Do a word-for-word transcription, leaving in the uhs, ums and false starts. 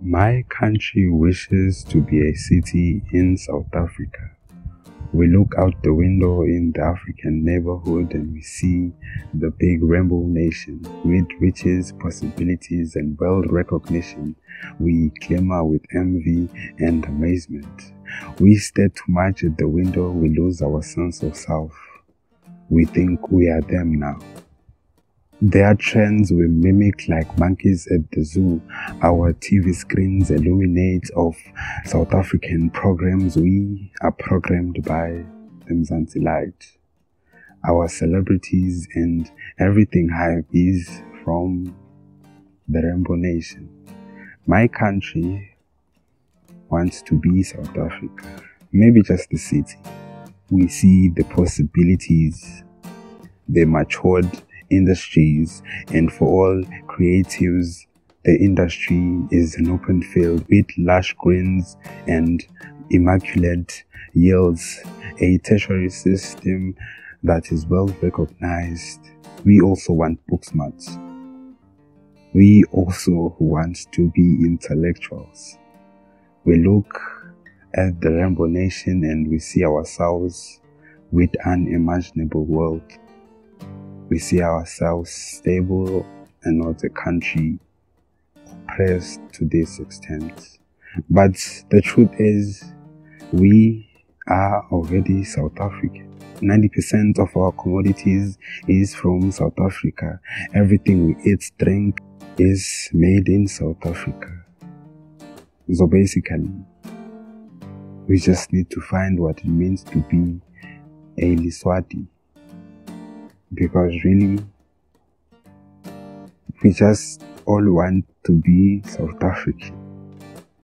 My country wishes to be a city in South Africa. We look out the window in the African neighborhood and we see the big rainbow nation with riches, possibilities and world recognition. We glimmer with envy and amazement. We stare too much at the window, we lose our sense of self. We think we are them now. There are trends we mimic like monkeys at the zoo. Our T V screens illuminate of South African programs. We are programmed by the Mzansi Light. Our celebrities and everything hype is from the Rainbow Nation. My country wants to be South Africa, maybe just the city. We see the possibilities, the matured industries, and for all creatives, the industry is an open field with lush greens and immaculate yields, a tertiary system that is well recognized. We also want book smarts. We also want to be intellectuals. We look at the Rainbow Nation and we see ourselves with an unimaginable world. We see ourselves stable and not a country oppressed to this extent. But the truth is, we are already South African. ninety percent of our commodities is from South Africa. Everything we eat, drink is made in South Africa. So basically, we just need to find what it means to be a Liswati. Because really, we just all want to be South African.